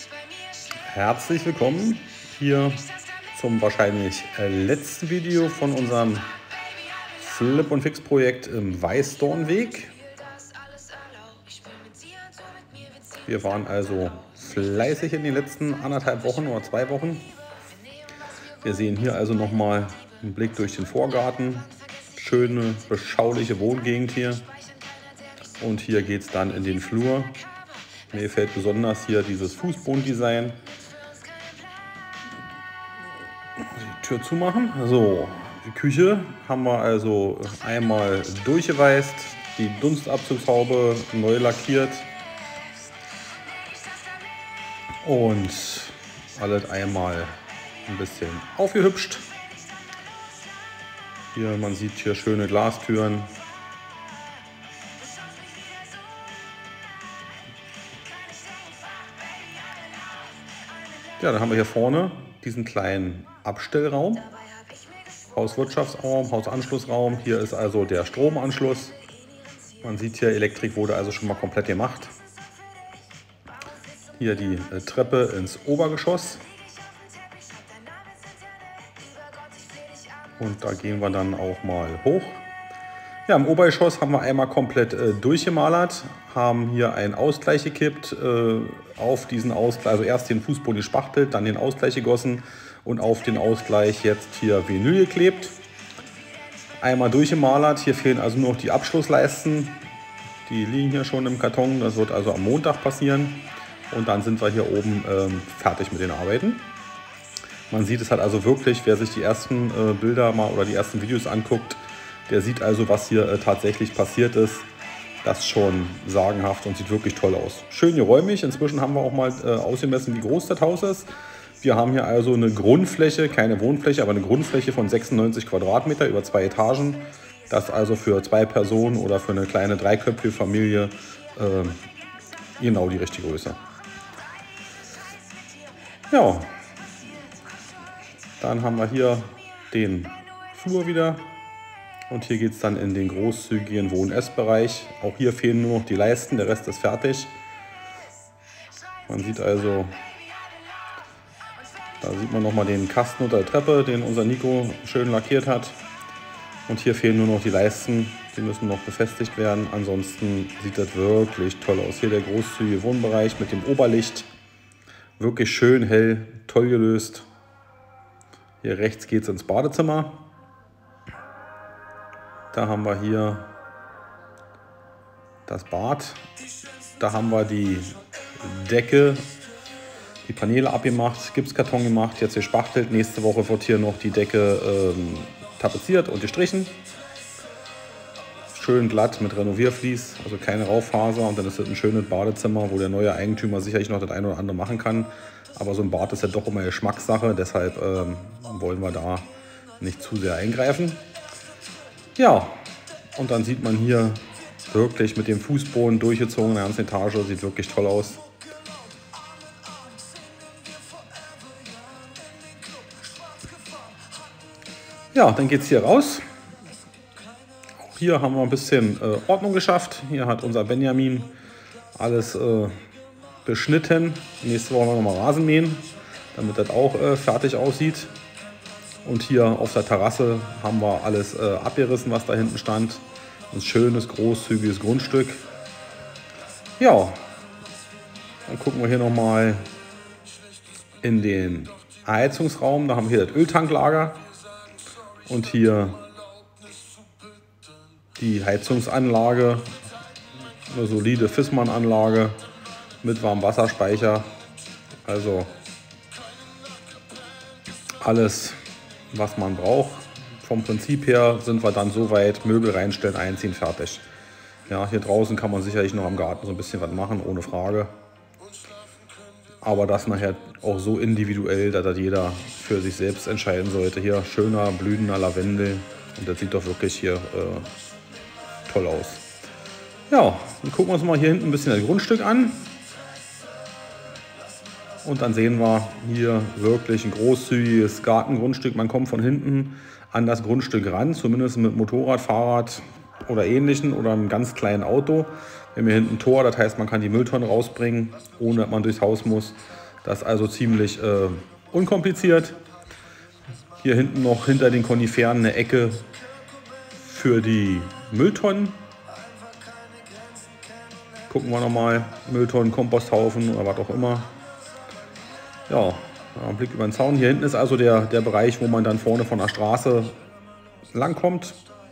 Herzlich willkommen hier zum wahrscheinlich letzten Video von unserem Flip und Fix Projekt im Weißdornweg. Wir waren also fleißig in den letzten 1,5 Wochen oder 2 Wochen. Wir sehen hier also nochmal einen Blick durch den Vorgarten. Schöne, beschauliche Wohngegend hier. Und hier geht es dann in den Flur. Mir gefällt besonders hier dieses Fußbodendesign. Die Tür zumachen. So, die Küche haben wir also einmal durchgeweißt, die Dunstabzugshaube neu lackiert und alles einmal ein bisschen aufgehübscht. Hier, man sieht hier schöne Glastüren. Ja, dann haben wir hier vorne diesen kleinen Abstellraum, Hauswirtschaftsraum, Hausanschlussraum. Hier ist also der Stromanschluss. Man sieht hier, Elektrik wurde also schon mal komplett gemacht. Hier die Treppe ins Obergeschoss. Und da gehen wir dann auch mal hoch. Ja, im Obergeschoss haben wir einmal komplett durchgemalert, haben hier einen Ausgleich gekippt, auf diesen Ausgleich, also erst den Fußboden gespachtelt, dann den Ausgleich gegossen und auf den Ausgleich jetzt hier Vinyl geklebt. Einmal durchgemalert, hier fehlen also nur noch die Abschlussleisten, die liegen hier schon im Karton, das wird also am Montag passieren und dann sind wir hier oben fertig mit den Arbeiten. Man sieht es halt also wirklich, wer sich die ersten Bilder mal oder die ersten Videos anguckt, der sieht also, was hier tatsächlich passiert ist. Das ist schon sagenhaft und sieht wirklich toll aus. Schön geräumig. Inzwischen haben wir auch mal ausgemessen, wie groß das Haus ist. Wir haben hier also eine Grundfläche, keine Wohnfläche, aber eine Grundfläche von 96 Quadratmeter über 2 Etagen. Das ist also für 2 Personen oder für eine kleine dreiköpfige Familie genau die richtige Größe. Ja, dann haben wir hier den Flur wieder. Und hier geht es dann in den großzügigen Wohn-Ess-Bereich. Auch hier fehlen nur noch die Leisten, der Rest ist fertig. Man sieht also, da sieht man nochmal den Kasten unter der Treppe, den unser Nico schön lackiert hat. Und hier fehlen nur noch die Leisten, die müssen noch befestigt werden. Ansonsten sieht das wirklich toll aus. Hier der großzügige Wohnbereich mit dem Oberlicht. Wirklich schön hell, toll gelöst. Hier rechts geht es ins Badezimmer. Da haben wir hier das Bad. Da haben wir die Decke, die Paneele abgemacht, Gipskarton gemacht, jetzt gespachtelt. Nächste Woche wird hier noch die Decke tapeziert und gestrichen. Schön glatt mit Renoviervlies, also keine Raufaser. Und dann ist es ein schönes Badezimmer, wo der neue Eigentümer sicherlich noch das eine oder andere machen kann. Aber so ein Bad ist ja doch immer eine Geschmackssache, deshalb wollen wir da nicht zu sehr eingreifen. Ja, und dann sieht man hier wirklich mit dem Fußboden durchgezogen, in der ganzen Etage, sieht wirklich toll aus. Ja, dann geht es hier raus. Auch hier haben wir ein bisschen Ordnung geschafft. Hier hat unser Benjamin alles beschnitten. Nächste Woche wollen wir nochmal Rasen mähen, damit das auch fertig aussieht. Und hier auf der Terrasse haben wir alles abgerissen, was da hinten stand. Ein schönes, großzügiges Grundstück. Ja, dann gucken wir hier nochmal in den Heizungsraum. Da haben wir hier das Öltanklager und hier die Heizungsanlage. Eine solide Fissmann-Anlage mit Warmwasserspeicher. Also alles, was man braucht. Vom Prinzip her sind wir dann so weit, Möbel reinstellen, einziehen, fertig. Ja, hier draußen kann man sicherlich noch am Garten so ein bisschen was machen, ohne Frage. Aber das nachher auch so individuell, dass das jeder für sich selbst entscheiden sollte. Hier schöner, blühender Lavendel und das sieht doch wirklich hier toll aus. Ja, dann gucken wir uns mal hier hinten ein bisschen das Grundstück an. Und dann sehen wir hier wirklich ein großzügiges Gartengrundstück. Man kommt von hinten an das Grundstück ran, zumindest mit Motorrad, Fahrrad oder Ähnlichem oder einem ganz kleinen Auto. Wir haben hier hinten ein Tor, das heißt, man kann die Mülltonnen rausbringen, ohne dass man durchs Haus muss. Das ist also ziemlich unkompliziert. Hier hinten noch hinter den Koniferen eine Ecke für die Mülltonnen. Gucken wir nochmal. Mülltonnen, Komposthaufen oder was auch immer. Ja, ein Blick über den Zaun. Hier hinten ist also der Bereich, wo man dann vorne von der Straße langkommt.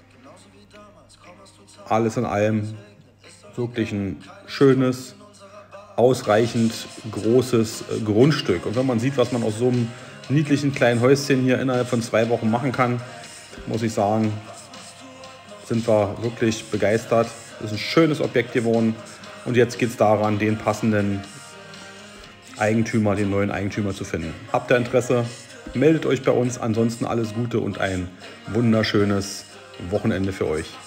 Alles in allem wirklich ein schönes, ausreichend großes Grundstück. Und wenn man sieht, was man aus so einem niedlichen kleinen Häuschen hier innerhalb von 2 Wochen machen kann, muss ich sagen, sind wir wirklich begeistert. Das ist ein schönes Objekt geworden. Und jetzt geht es daran, den passenden Eigentümer, den neuen Eigentümer zu finden. Habt ihr Interesse? Meldet euch bei uns. Ansonsten alles Gute und ein wunderschönes Wochenende für euch.